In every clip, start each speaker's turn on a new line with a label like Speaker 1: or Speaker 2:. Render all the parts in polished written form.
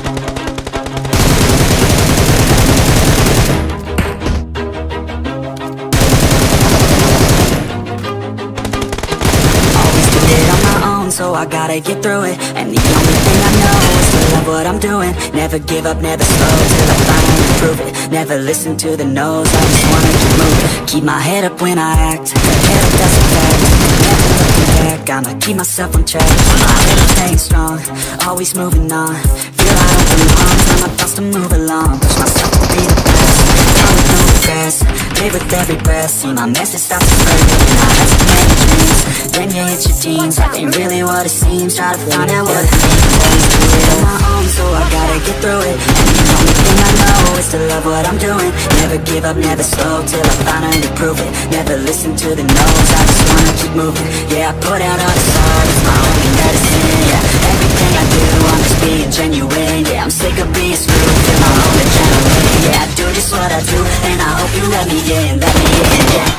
Speaker 1: So I gotta get through it. And the only thing I know is to love what I'm doing. Never give up, never slow, till I finally prove it. Never listen to the no's, I just wanna keep moving. Keep my head up when I act, head up, that's a fact. Never looking back, I'ma keep myself on track. My head up staying strong, always moving on. Feel I don't belong, tell my thoughts to move along. Push myself to be the best, I'm moving fast. Live with every breath, see my message start to spread. And I have so many dreams, then you hit your teens. Life ain't really what it seems, try to find out what it means. Always do it on my own, so I gotta get through it. And the only thing I know is to love what I'm doing. Never give up, never slow, till I finally prove it. Never listen to the no's, I just wanna keep moving. Yeah, I put out all this art, it's my only medicine. Yeah, everything I do, I'm just being genuine. Yeah, I'm sick of being screwed, feel my own adrenaline. Yeah, I do just what I do, and I hope you let me in, yeah.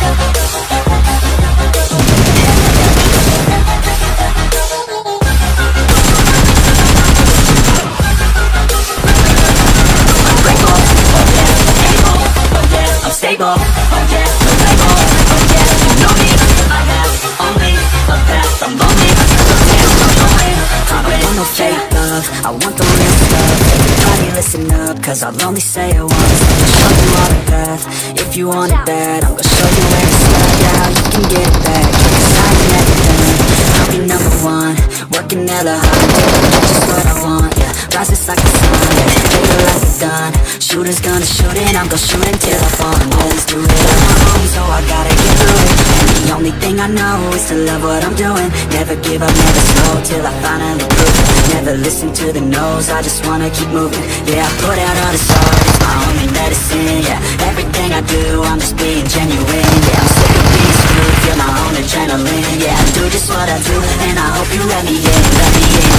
Speaker 1: Stable, oh yeah, no label, oh yeah, you know me. I have only a path, I'm lonely, so damn, I'm going. I want no fake love, I want the real stuff. Everybody listen up, cause I'll only say it once. Show you all the path, if you want it bad, I'm gonna show you where it's at. Yeah, how you can get it back, cause I ain't never done. I'll be number one, working hella hard, just what I want, yeah. Rises like the sun, yeah, take it like it's done. Shooters gonna shoot and I'm gonna shoot until I fall. And always do it on my own, so I gotta get through it. And the only thing I know is to love what I'm doing. Never give up, never slow, till I finally prove it. Never listen to the no's, I just wanna keep moving. Yeah, I put out all this art, it's my only medicine. Yeah, everything I do, I'm just being genuine. Yeah, I'm sick of being screwed, feel my own adrenaline. Yeah, I do just what I do, and I hope you let me in, let me in.